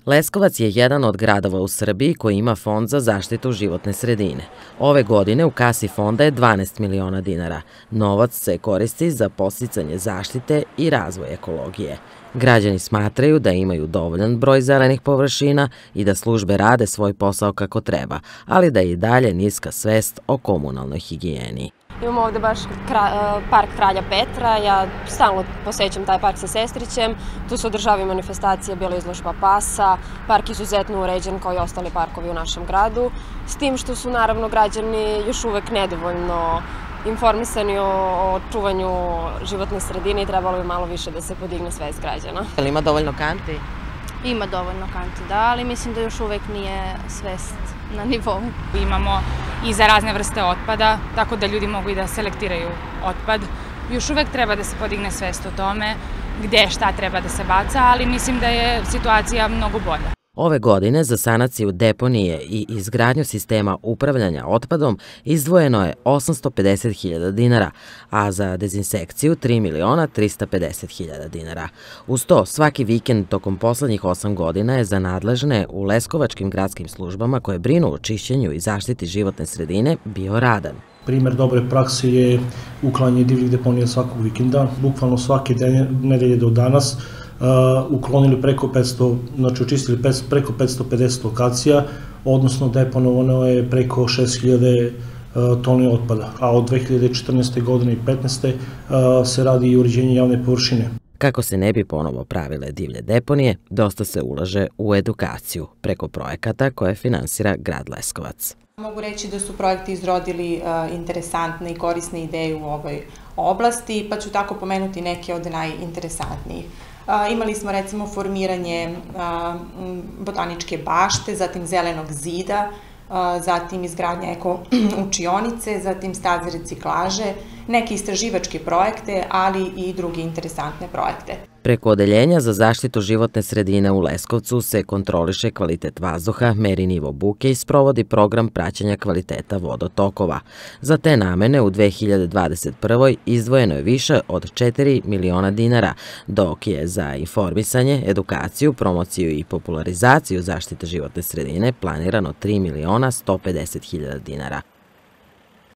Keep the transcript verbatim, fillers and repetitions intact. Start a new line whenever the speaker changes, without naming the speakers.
Leskovac je jedan od gradova u Srbiji koji ima fond za zaštitu životne sredine. Ove godine u kasi fonda je dvanaest miliona dinara. Novac se koristi za podsticanje zaštite i razvoj ekologije. Građani smatraju da imaju dovoljan broj zelenih površina i da službe rade svoj posao kako treba, ali da je i dalje niska svest o komunalnoj higijeni.
Imamo ovde baš park Kralja Petra, ja stalno posećam taj park sa sestrićem, tu se održavaju manifestacije, bila izložba pasa, park izuzetno uređen kao i ostali parkovi u našem gradu, s tim što su naravno građani još uvek nedovoljno informisani o čuvanju životne sredine i trebalo bi malo više da se podigne svest građana.
Ali ima dovoljno kanti?
Ima dovoljno kanti, da, ali mislim da još uvek nije svest na nivou.
Imamo i za razne vrste otpada, tako da ljudi mogu i da selektiraju otpad. Još uvek treba da se podigne svest o tome gde šta treba da se baca, ali mislim da je situacija mnogo bolja.
Ove godine za sanaciju deponije i izgradnju sistema upravljanja otpadom izdvojeno je osamsto pedeset hiljada dinara, a za dezinsekciju tri miliona trista pedeset hiljada dinara. Uz to, svaki vikend tokom poslednjih osam godina je za nadležne u leskovačkim gradskim službama koje brinu o čišćenju i zaštiti životne sredine bio radan.
Primer dobre prakse je uklanjanje divljih deponija svakog vikenda, bukvalno svake nedelje do danas. Uklonili preko petsto, znači očistili preko petsto pedeset lokacija, odnosno deponovano je preko šest hiljada toni otpada, a od dve hiljade četrnaeste. godine i petnaeste. se radi i uređenje javne površine.
Kako se ne bi ponovo pravile divlje deponije, dosta se ulaže u edukaciju preko projekata koje finansira grad Leskovac.
Mogu reći da su projekti izrodili interesantne i korisne ideje u ovoj oblasti, pa ću tako pomenuti neke od najinteresantnijih. Imali smo recimo formiranje botaničke bašte, zatim zelenog zida, zatim izgradnja eko učionice, zatim staze reciklaže, neke istraživačke projekte, ali i druge interesantne projekte.
Preko Odeljenja za zaštitu životne sredine u Leskovcu se kontroliše kvalitet vazduha, meri nivo buke i sprovodi program praćenja kvaliteta vodotokova. Za te namene u dve hiljade dvadeset prvoj. izdvojeno je više od četiri miliona dinara, dok je za informisanje, edukaciju, promociju i popularizaciju zaštite životne sredine planirano tri miliona sto pedeset hiljada dinara.